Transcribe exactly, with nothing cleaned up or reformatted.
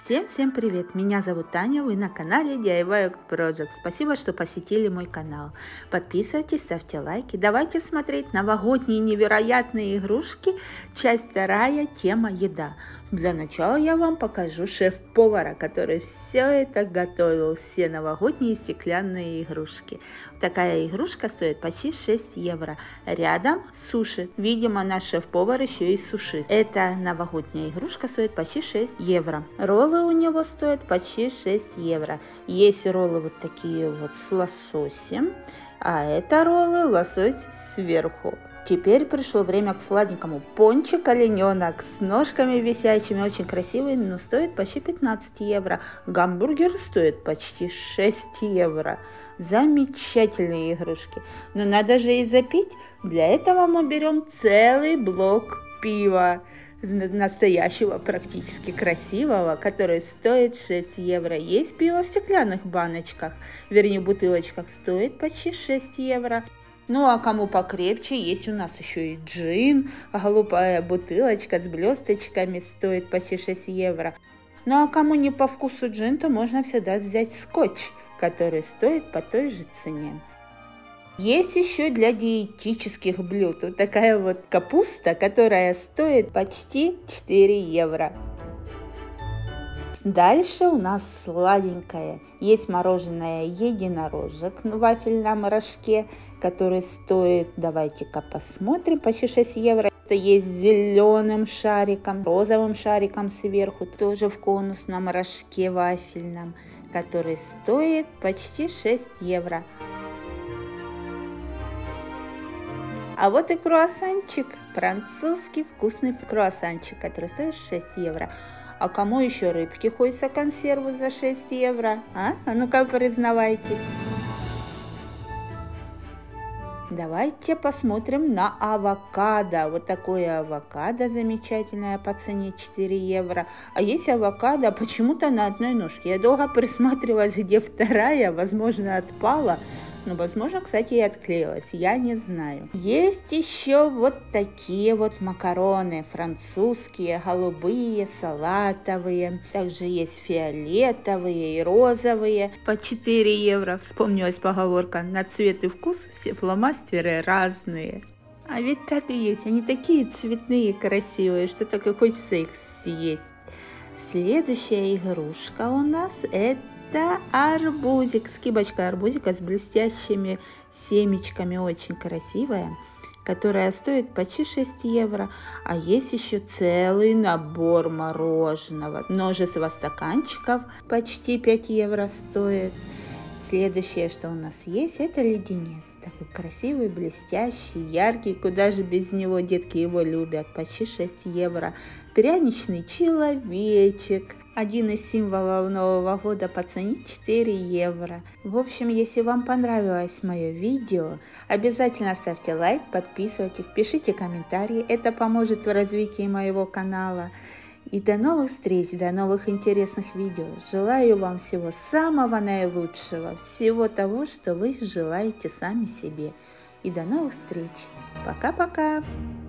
Всем-всем привет! Меня зовут Таня, вы на канале ди ай вай Project. Спасибо, что посетили мой канал. Подписывайтесь, ставьте лайки. Давайте смотреть новогодние невероятные игрушки. Часть вторая, тема еда. Для начала я вам покажу шеф-повара, который все это готовил, все новогодние стеклянные игрушки. Такая игрушка стоит почти шесть евро. Рядом суши. Видимо, наш шеф-повар еще и сушист. Эта новогодняя игрушка стоит почти шесть евро. Роллы у него стоят почти шесть евро. Есть роллы вот такие вот с лососем, а это роллы лосось сверху. Теперь пришло время к сладенькому. Пончик олененок с ножками висячими, очень красивый, но стоит почти пятнадцать евро. Гамбургер стоит почти шесть евро. Замечательные игрушки. Но надо же и запить. Для этого мы берем целый блок пива. Настоящего, практически красивого, который стоит шесть евро. Есть пиво в стеклянных баночках, вернее бутылочках, стоит почти шесть евро. Ну а кому покрепче, есть у нас еще и джин, голубая бутылочка с блесточками, стоит почти шесть евро. Ну а кому не по вкусу джин, то можно всегда взять скотч, который стоит по той же цене. Есть еще для диетических блюд вот такая вот капуста, которая стоит почти четыре евро. Дальше у нас сладенькое. Есть мороженое единорожек в вафельном рожке, который стоит, давайте-ка посмотрим, почти шесть евро. Это есть с зеленым шариком, розовым шариком сверху, тоже в конусном рожке вафельном, который стоит почти шесть евро. А вот и круассанчик, французский вкусный круассанчик, который стоит шесть евро. А кому еще рыбки хочется консерву за шесть евро? А, а ну-ка признавайтесь. Давайте посмотрим на авокадо. Вот такое авокадо замечательное по цене четыре евро. А есть авокадо почему-то на одной ножке. Я долго присматривалась, где вторая, возможно, отпала. Но, возможно, кстати, и отклеилась, я не знаю. Есть еще вот такие вот макароны, французские, голубые, салатовые. Также есть фиолетовые и розовые. По четыре евро, вспомнилась поговорка, на цвет и вкус все фломастеры разные. А ведь так и есть, они такие цветные, красивые, что так и хочется их съесть. Следующая игрушка у нас это... Это арбузик, скибочка арбузика с блестящими семечками, очень красивая, которая стоит почти шесть евро. А есть еще целый набор мороженого. Множество стаканчиков почти пять евро стоит. Следующее, что у нас есть, это леденец. Такой красивый, блестящий, яркий. Куда же без него, детки его любят. Почти шесть евро. Пряничный человечек. Один из символов Нового года по цене четыре евро. В общем, если вам понравилось мое видео, обязательно ставьте лайк, подписывайтесь, пишите комментарии. Это поможет в развитии моего канала. И до новых встреч, до новых интересных видео. Желаю вам всего самого наилучшего, всего того, что вы желаете сами себе. И до новых встреч. Пока-пока.